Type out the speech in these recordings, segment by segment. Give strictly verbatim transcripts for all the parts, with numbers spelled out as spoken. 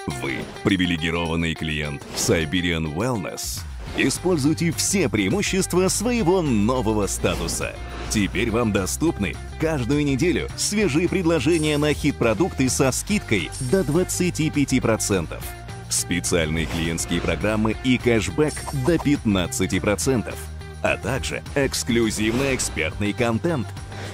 Вы привилегированный клиент Siberian Wellness. Используйте все преимущества своего нового статуса. Теперь вам доступны каждую неделю свежие предложения на хит-продукты со скидкой до двадцати пяти процентов. Специальные клиентские программы и кэшбэк до пятнадцати процентов. А также эксклюзивный экспертный контент.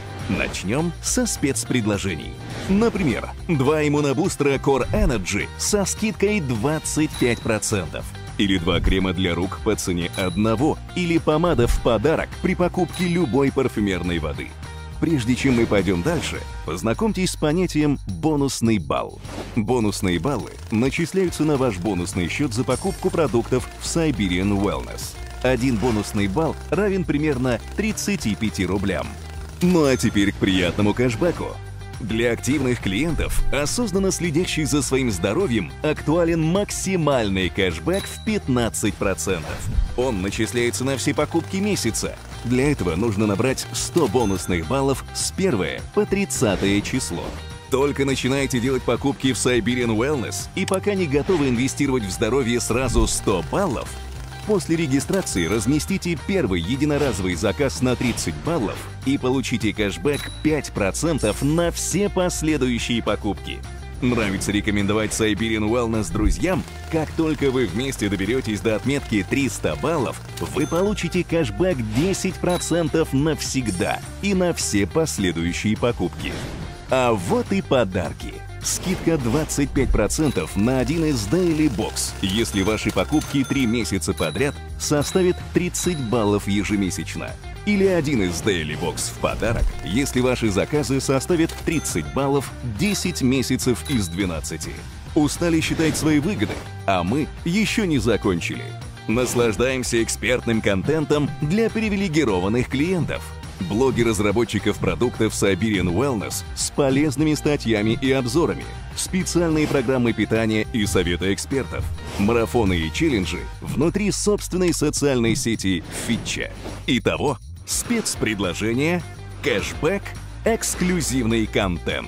Начнем со спецпредложений. Например, два иммунобустера Core Energy со скидкой двадцать пять процентов. Или два крема для рук по цене одного, или помада в подарок при покупке любой парфюмерной воды. Прежде чем мы пойдем дальше, познакомьтесь с понятием «бонусный балл». Бонусные баллы начисляются на ваш бонусный счет за покупку продуктов в Siberian Wellness. Один бонусный балл равен примерно тридцати пяти рублям. Ну а теперь к приятному кэшбэку. Для активных клиентов, осознанно следящих за своим здоровьем, актуален максимальный кэшбэк в пятнадцать процентов. Он начисляется на все покупки месяца. Для этого нужно набрать сто бонусных баллов с первого по тридцатое число. Только начинаете делать покупки в Siberian Wellness и пока не готовы инвестировать в здоровье сразу сто баллов, после регистрации разместите первый единоразовый заказ на тридцать баллов и получите кэшбэк пять процентов на все последующие покупки. Нравится рекомендовать Siberian Wellness друзьям? Как только вы вместе доберетесь до отметки триста баллов, вы получите кэшбэк десять процентов навсегда и на все последующие покупки. А вот и подарки. Скидка двадцать пять процентов на один из Daily Box, если ваши покупки три месяца подряд составят тридцать баллов ежемесячно. Или один из Daily Box в подарок, если ваши заказы составят тридцать баллов десять месяцев из двенадцати. Устали считать свои выгоды? А мы еще не закончили. Наслаждаемся экспертным контентом для привилегированных клиентов. Блоги разработчиков продуктов Siberian Wellness с полезными статьями и обзорами, специальные программы питания и советы экспертов, марафоны и челленджи внутри собственной социальной сети Фитча. Итого, спецпредложения, кэшбэк, эксклюзивный контент.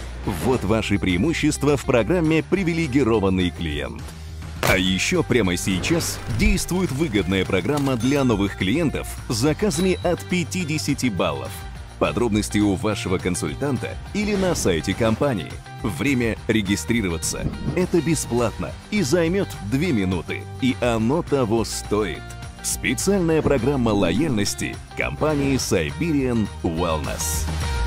Вот ваши преимущества в программе «Привилегированный клиент». А еще прямо сейчас действует выгодная программа для новых клиентов с заказами от пятидесяти баллов. Подробности у вашего консультанта или на сайте компании. Время регистрироваться. Это бесплатно и займет две минуты. И оно того стоит. Специальная программа лояльности компании Siberian Wellness.